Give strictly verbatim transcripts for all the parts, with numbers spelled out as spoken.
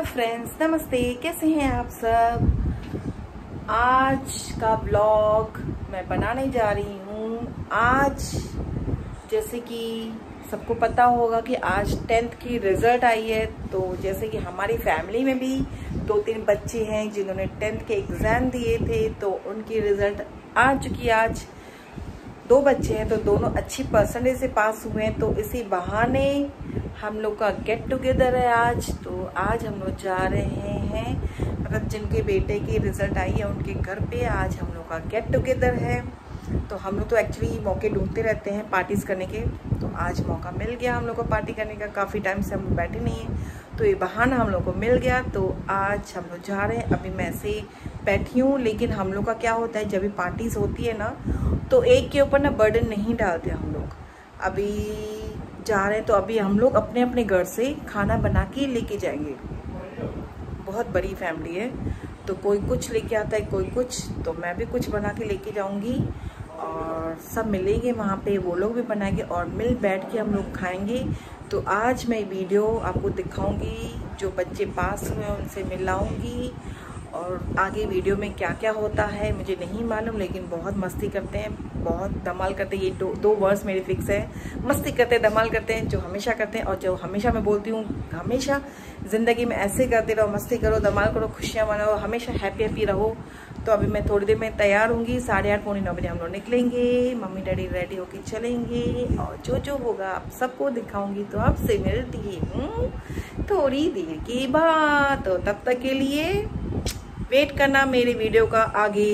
Friends, नमस्ते। कैसे हैं आप सब। आज का ब्लॉग मैं बनाने जा रही हूँ। आज जैसे कि सबको पता होगा कि आज टेंथ की रिजल्ट आई है, तो जैसे कि हमारी फैमिली में भी दो तीन बच्चे हैं जिन्होंने टेंथ के एग्ज़ाम दिए थे, तो उनकी रिजल्ट आ चुकी। आज दो बच्चे हैं तो दोनों अच्छी परसेंटेज से पास हुए हैं, तो इसी बहाने हम लोग का गेट टुगेदर है आज। तो आज हम लोग जा रहे हैं, मतलब जिनके बेटे की रिजल्ट आई है उनके घर पे आज हम लोग का गेट टुगेदर है। तो हम लोग तो एक्चुअली मौके ढूंढते रहते हैं पार्टीज करने के, तो आज मौका मिल गया हम लोग को पार्टी करने का। काफ़ी टाइम से हम बैठे नहीं हैं, तो ये बहाना हम लोग को मिल गया। तो आज हम लोग जा रहे हैं। अभी मैं ऐसे बैठी हूँ, लेकिन हम लोग का क्या होता है, जब भी पार्टीज होती है ना, तो एक के ऊपर ना बर्डन नहीं डालते हम लोग। अभी जा रहे हैं तो अभी हम लोग अपने अपने घर से खाना बना के लेके जाएंगे। बहुत बड़ी फैमिली है, तो कोई कुछ लेके आता है, कोई कुछ, तो मैं भी कुछ बना के लेके जाऊंगी और सब मिलेंगे वहाँ पे, वो लोग भी बनाएंगे और मिल बैठ के हम लोग खाएंगे। तो आज मैं वीडियो आपको दिखाऊंगी, जो बच्चे पास हुए हैं उनसे मिलाऊंगी, और आगे वीडियो में क्या क्या होता है मुझे नहीं मालूम, लेकिन बहुत मस्ती करते हैं, बहुत धमाल करते हैं। ये दो दो वर्ड्स मेरे फिक्स है, मस्ती करते हैं, धमाल करते हैं, जो हमेशा करते हैं। और जो हमेशा मैं बोलती हूँ, हमेशा ज़िंदगी में ऐसे करते रहो, मस्ती करो, धमाल करो, खुशियाँ मनाओ, हमेशा हैप्पी हैप्पी रहो। तो अभी मैं थोड़ी देर में तैयार होंगी, साढ़े आठ पौने नौ बजे हम लोग निकलेंगे, मम्मी डैडी रेडी होके चलेंगे और जो जो होगा आप सबको दिखाऊंगी। तो आपसे मिलती हूँ थोड़ी देर के बाद, तो तब तक के लिए वेट करना मेरे वीडियो का आगे।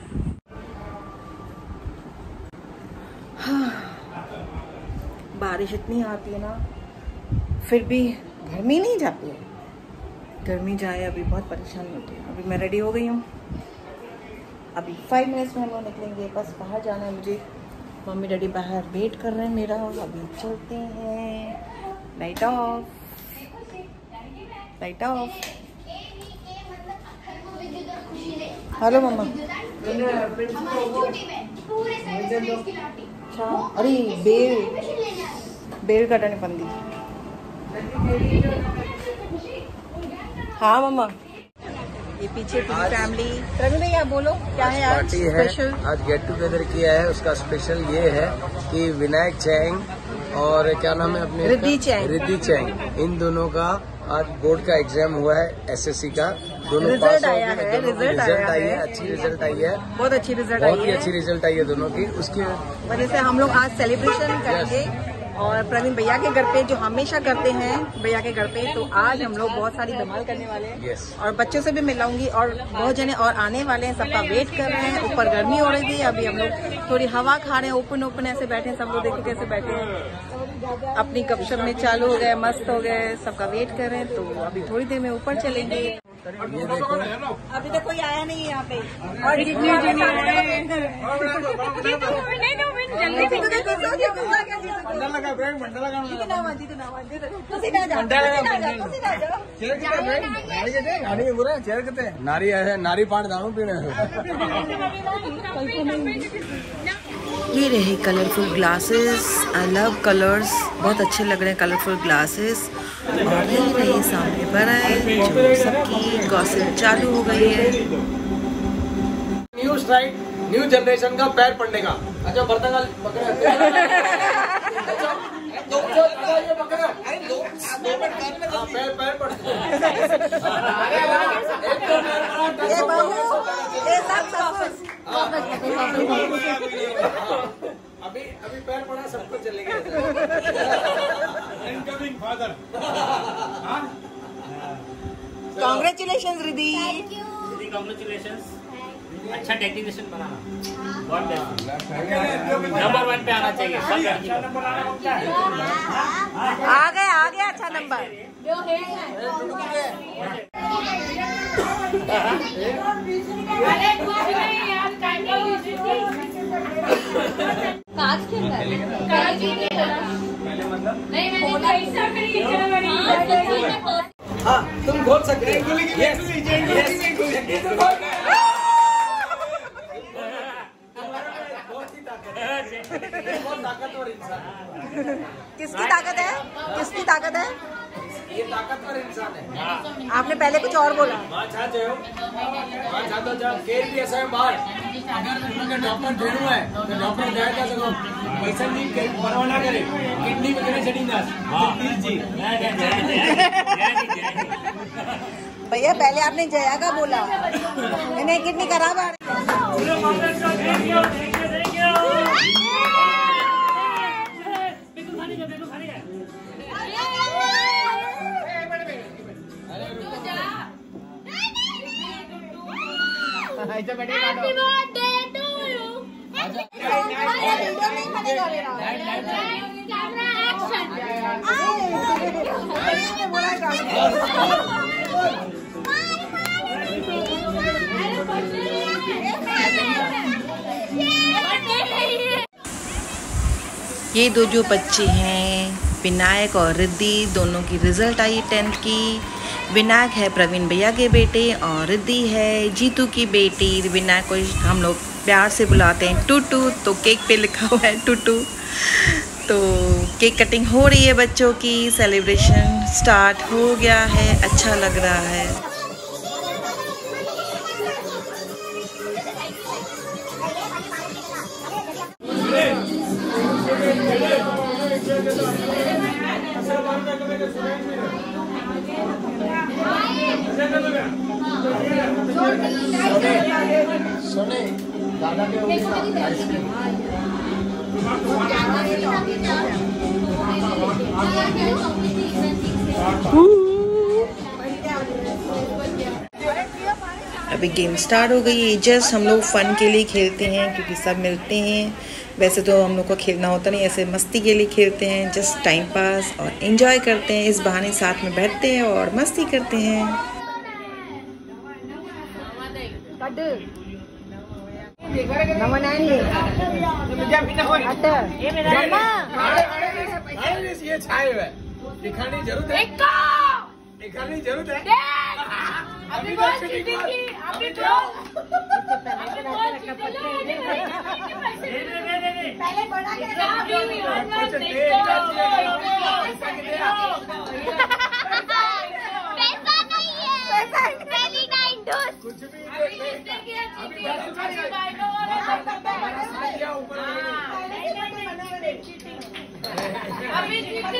हाँ, बारिश इतनी आती है ना, फिर भी गर्मी नहीं जाती है। गर्मी जाए अभी बहुत परेशानी होती है। अभी मैं रेडी हो गई हूँ, अभी फाइव मिनट्स में हम लोग निकलेंगे, बस बाहर जाना है मुझे। मम्मी डैडी बाहर वेट कर रहे हैं मेरा, अभी चलते हैं। Light off, light off. Hello mama. अच्छा, अरे बेल बेल कटने पंदी। हाँ मम्मा, ये पीछे पूरी फैमिली। प्रवीण भैया बोलो क्या है आज स्पेशल? आज गेट टुगेदर किया है, उसका स्पेशल ये है कि विनायक चैंग और क्या नाम है अपने, रिद्धि चैंग, रिद्धि चैंग, इन दोनों का आज बोर्ड का एग्जाम हुआ है, एसएससी का। दोनों रिजल्ट आया है, रिजल्ट आई है, अच्छी रिजल्ट आई है, बहुत अच्छी रिजल्ट आई है, बहुत ही अच्छी रिजल्ट आई है दोनों की। उसकी वजह से हम लोग आज सेलिब्रेशन करेंगे और प्रवीण भैया के घर पे, जो हमेशा करते हैं भैया के घर पे, तो आज हम लोग बहुत सारी धमाल करने वाले हैं। yes. और बच्चों से भी मिलाऊंगी और बहुत जने और आने वाले हैं, सबका वेट कर रहे हैं। ऊपर गर्मी हो रही थी, अभी हम लोग थोड़ी हवा खा रहे हैं, ओपन ओपन ऐसे बैठे हैं। सब लोग देखो कैसे बैठे हैं, अपनी गपशप में चालू हो गए, मस्त हो गए, सबका वेट कर रहे हैं। तो अभी थोड़ी देर में ऊपर चलेंगे। ये देखो, अभी तो कोई आया नहीं है यहाँ पे, और जितने नारी है, नारी पान दारू पीने। ये रहे colourful glasses, I love colours, बहुत अच्छे लग रहे हैं कलरफुल ग्लासेस। और ये रहे सामने बराए, जो सबकी गॉसिप चालू हो गई है। न्यू स्ट्राइक, न्यू जनरेशन का पैर पड़ने का। अच्छा बर्तन का पकड़ा, अच्छा दो ये पकड़ा, पैर पैर पड़, अभी अभी पैर पड़ा, सब कुछ चलेगा। Incoming father. Congratulation Riddhi, Riddhi congratulations. अच्छा डेडिकेशन बनाना, बहुत बेस्ट, नंबर वन पे आना चाहिए। अच्छा नंबर आना होता है, आ गया आ गया अच्छा नंबर। कांच के अंदर, कांच के अंदर नहीं, मैंने पैसा खरीद के। हाँ तुम खोल सकते हो। किसकी ताकत है? किसकी ताकत है? ये ताकतवर इंसान है। आपने पहले कुछ और बोला। मां छा चयो मां छा तो जा केर भी असा बाहर अगर उनके डॉक्टर ढेणो है तो डॉक्टर जाए था सको पैसा नहीं के परवाह ना करे किडनी वगैरह छडींदास जगदीश जी भैया पहले आपने जया का बोला, इन्हें किडनी खराब आ रही Happy birthday to you. Camera action. ये दो जो बच्चे हैं विनायक और रिद्धि, दोनों की रिजल्ट आई टेंथ की। विनायक है प्रवीण भैया के बेटे और रिद्धि है जीतू की बेटी। विनायक को हम लोग प्यार से बुलाते हैं टूटू, तो केक पे लिखा हुआ है टूटू। तो केक कटिंग हो रही है, बच्चों की सेलिब्रेशन स्टार्ट हो गया है, अच्छा लग रहा है। सुने दादा के आइसक्रीम अभी गेम स्टार्ट हो गई है। जस्ट हम लोग फन के लिए खेलते हैं क्योंकि सब मिलते हैं। वैसे तो हम लोग को खेलना होता नहीं, ऐसे मस्ती के लिए खेलते हैं, जस्ट टाइम पास और एंजॉय करते हैं। इस बहाने साथ में बैठते हैं और मस्ती करते हैं। ये छाए हुए दिखाने जरूरत है, दिखाने जरूरत है। अभी बात की अभी तो पहले बड़ा के पैसा नहीं है, पैसा पहली नाइन डोज कुछ भी अभी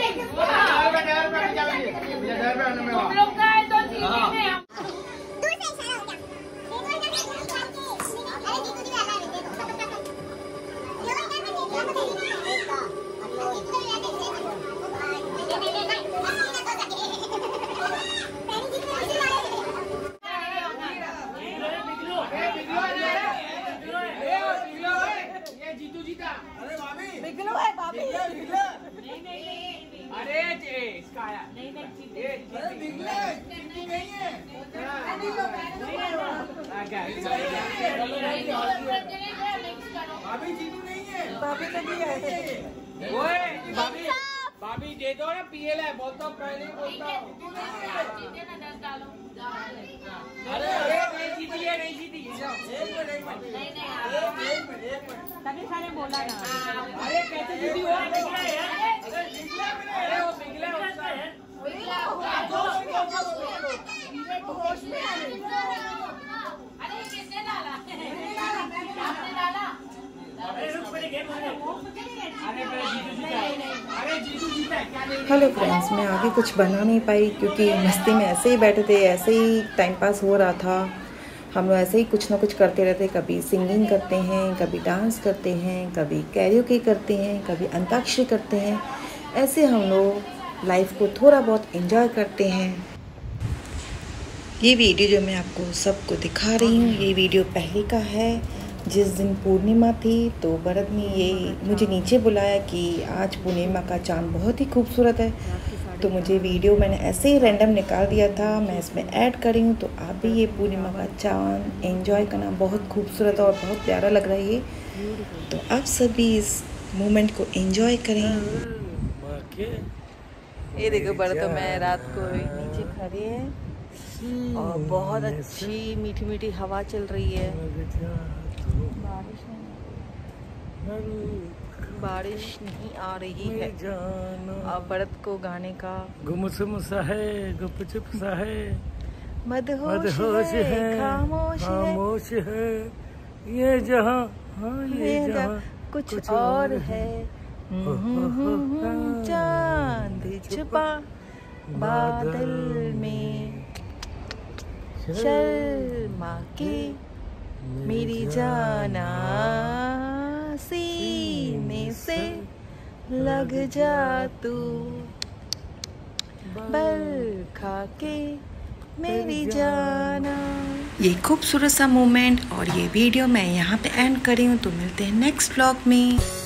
अरे इसका आया नहीं नहीं भाभी जीतू नहीं है, भाभी तो नहीं है। ओए भाभी भाभी दे दो ना, पीएल है बोलता हूँ, पहले बोलता हूँ। अरे अरे नहीं जीती है, नहीं जीती है। एक मिनट एक मिनट एक मिनट एक मिनट तभी सारे बोला ना। अरे कैसे जीती हो? अरे वो पिघला होता है, पिघला हुआ जोश में। अरे किसने डाला? आपने डाला। अरे रुक पहले गेम हो गया। अरे जीतू जीता है, अरे जीतू जीता है क्या? नहीं हेलो फ्रेंड्स, मैं आगे कुछ बना नहीं पाई क्योंकि मस्ती में ऐसे ही बैठे थे, ऐसे ही टाइम पास हो रहा था। हम लोग ऐसे ही कुछ ना कुछ करते रहते, कभी सिंगिंग करते हैं, कभी डांस करते हैं, कभी कैरियोके करते हैं, कभी अंताक्षरी करते हैं। ऐसे हम लोग लाइफ को थोड़ा बहुत एंजॉय करते हैं। ये वीडियो जो मैं आपको सबको दिखा रही हूँ, ये वीडियो पहले का है। जिस दिन पूर्णिमा थी तो भरत ने ये मुझे नीचे बुलाया कि आज पूर्णिमा का चांद बहुत ही खूबसूरत है, तो मुझे वीडियो मैंने ऐसे ही रैंडम निकाल दिया था, मैं इसमें ऐड करी हूँ। तो आप भी ये पूर्णिमा का चांद एंजॉय करना, बहुत खूबसूरत और बहुत प्यारा लग रहा है ये। तो आप सभी इस मोमेंट को एंजॉय करें। ये देखो भरत तो मैं रात को नीचे खड़ी है और बहुत अच्छी मीठी मीठी हवा चल रही है। बारिश नहीं बारिश नहीं आ रही है। अब बरत को गाने का गुमसुम सा है, गुपचुप सा है, मदहोश, मदहोश है, है, खामोश, खामोश है, ये जहां, हाँ है, ये जहां कुछ, कुछ और और है। हो, हो, हो, हाँ। चांद छुपा बादल में, शर्मा के मेरी जाना, सीने से लग जा तू, बल खा के मेरी जाना। ये खूबसूरत सा मोमेंट और ये वीडियो मैं यहाँ पे एंड कर रही हूँ। तो मिलते हैं नेक्स्ट व्लॉग में।